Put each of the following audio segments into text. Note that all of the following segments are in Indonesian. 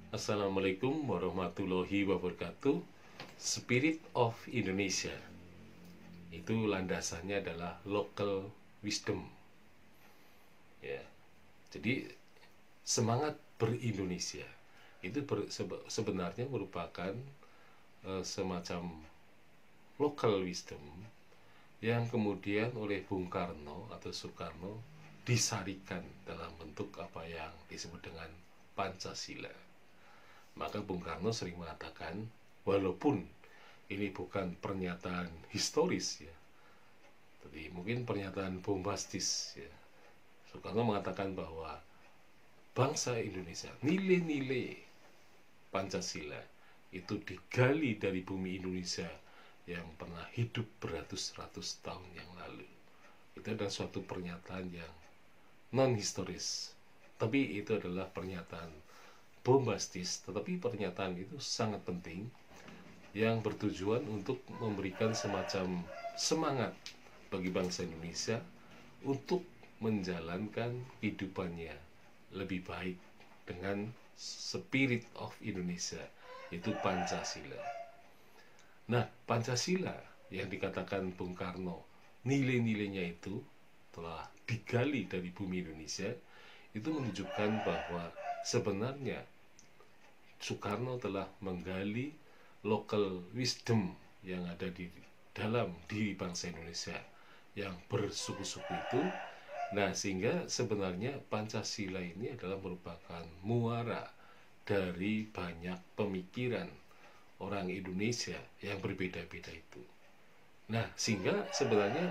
Assalamualaikum warahmatullahi wabarakatuh. Spirit of Indonesia itu landasannya adalah local wisdom. Ya, jadi semangat ber-Indonesia itu sebenarnya merupakan semacam local wisdom yang kemudian oleh Bung Karno atau Soekarno disarikan dalam bentuk apa yang disebut dengan Pancasila. Maka Bung Karno sering mengatakan, walaupun ini bukan pernyataan historis ya, tapi mungkin pernyataan bombastis ya, Soekarno mengatakan bahwa bangsa Indonesia, nilai-nilai Pancasila itu digali dari bumi Indonesia yang pernah hidup beratus-ratus tahun yang lalu. Itu adalah suatu pernyataan yang non-historis, tapi itu adalah pernyataan bombastis, tetapi pernyataan itu sangat penting yang bertujuan untuk memberikan semacam semangat bagi bangsa Indonesia untuk menjalankan kehidupannya lebih baik dengan spirit of Indonesia, yaitu Pancasila. Nah, Pancasila yang dikatakan Bung Karno, nilai-nilainya itu telah digali dari bumi Indonesia, itu menunjukkan bahwa sebenarnya Soekarno telah menggali local wisdom yang ada di dalam diri bangsa Indonesia yang bersuku-suku itu. Nah, sehingga sebenarnya Pancasila ini adalah merupakan muara dari banyak pemikiran orang Indonesia yang berbeda-beda itu. Nah, sehingga sebenarnya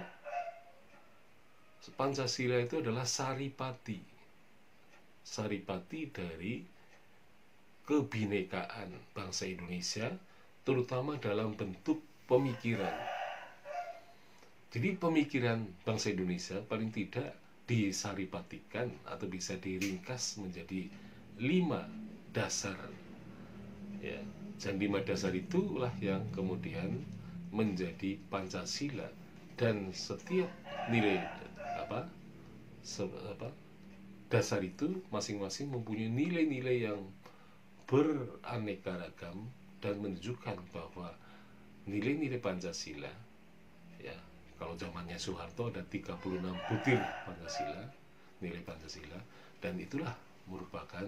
Pancasila itu adalah saripati dari kebinekaan bangsa Indonesia, terutama dalam bentuk pemikiran. Jadi pemikiran bangsa Indonesia paling tidak disaripatikan atau bisa diringkas menjadi 5 dasar. Ya, dan 5 dasar itulah yang kemudian menjadi Pancasila, dan setiap nilai dasar itu masing-masing mempunyai nilai-nilai yang beraneka ragam dan menunjukkan bahwa nilai-nilai Pancasila, ya, kalau zamannya Soeharto ada 36 butir Pancasila, nilai Pancasila, dan itulah merupakan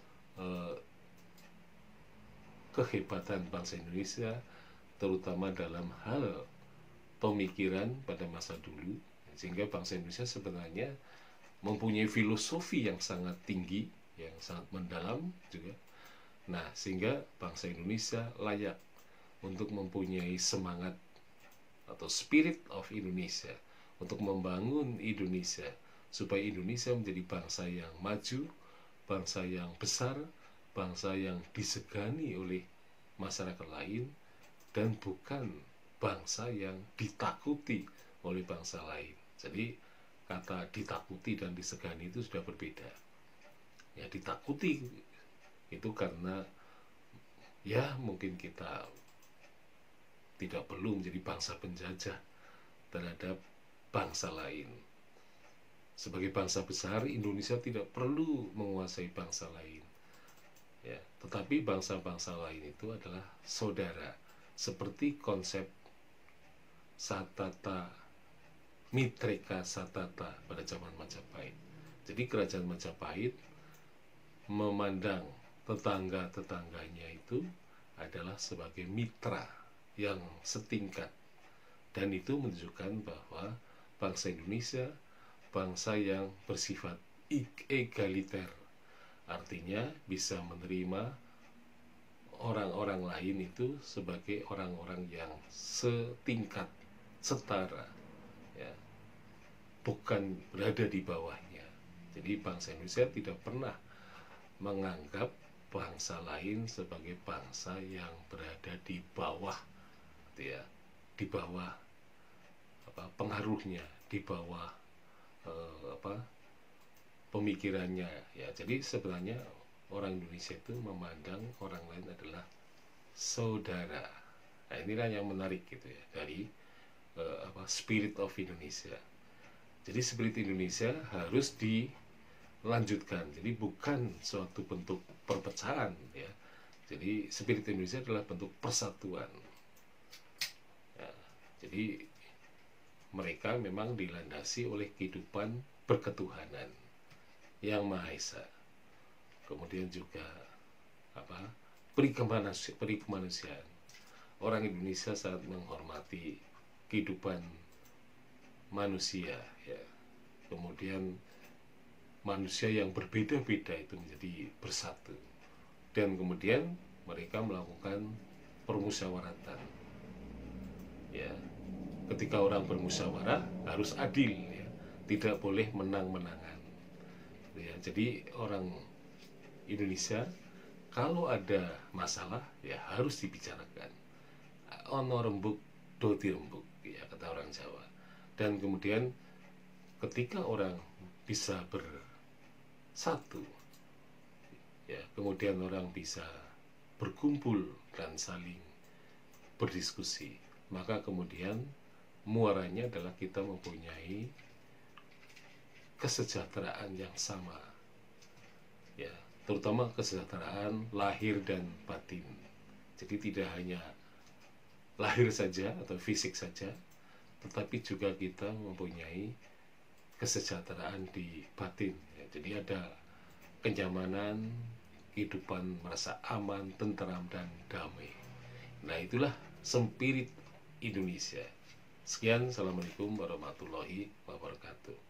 kehebatan bangsa Indonesia, terutama dalam hal pemikiran pada masa dulu, sehingga bangsa Indonesia sebenarnya mempunyai filosofi yang sangat tinggi, yang sangat mendalam juga. Nah, sehingga bangsa Indonesia layak untuk mempunyai semangat atau spirit of Indonesia, untuk membangun Indonesia supaya Indonesia menjadi bangsa yang maju, bangsa yang besar, bangsa yang disegani oleh masyarakat lain, dan bukan bangsa yang ditakuti oleh bangsa lain. Jadi kata ditakuti dan disegani itu sudah berbeda. Ya, ditakuti itu karena ya mungkin kita tidak perlu menjadi bangsa penjajah terhadap bangsa lain. Sebagai bangsa besar, Indonesia tidak perlu menguasai bangsa lain. Ya, tetapi bangsa-bangsa lain itu adalah saudara, seperti konsep Satata Mitreka Satata pada zaman Majapahit. Jadi kerajaan Majapahit memandang tetangga-tetangganya itu adalah sebagai mitra yang setingkat, dan itu menunjukkan bahwa bangsa Indonesia bangsa yang bersifat egaliter, artinya bisa menerima orang-orang lain itu sebagai orang-orang yang setingkat, setara, ya, bukan berada di bawahnya. Jadi bangsa Indonesia tidak pernah menganggap bangsa lain sebagai bangsa yang berada di bawah, ya, di bawah pengaruhnya, di bawah pemikirannya, ya. Jadi sebenarnya orang Indonesia itu memandang orang lain adalah saudara. Nah, inilah yang menarik gitu ya dari spirit of Indonesia. Jadi spirit Indonesia harus dilanjutkan. Jadi bukan suatu bentuk perpecahan, ya, Jadi spirit Indonesia adalah bentuk persatuan. Ya, jadi mereka memang dilandasi oleh kehidupan berketuhanan yang Maha Esa. Kemudian juga perikemanusiaan. Orang Indonesia sangat menghormati kehidupan manusia, ya. Kemudian manusia yang berbeda-beda itu menjadi bersatu, dan kemudian mereka melakukan permusyawaratan, ya. Ketika orang bermusyawarah harus adil, ya, tidak boleh menang-menangan, ya. Jadi orang Indonesia kalau ada masalah ya harus dibicarakan, ono rembuk do dirembuk, ya, kata orang Jawa. Dan kemudian ketika orang bisa bersatu, ya, kemudian orang bisa berkumpul dan saling berdiskusi, maka kemudian muaranya adalah kita mempunyai kesejahteraan yang sama, ya, terutama kesejahteraan lahir dan batin. Jadi tidak hanya lahir saja atau fisik saja, tetapi juga kita mempunyai kesejahteraan di batin, ya. Jadi ada kenyamanan, kehidupan merasa aman, tentram, dan damai. Nah, itulah spirit Indonesia. Sekian, assalamualaikum warahmatullahi wabarakatuh.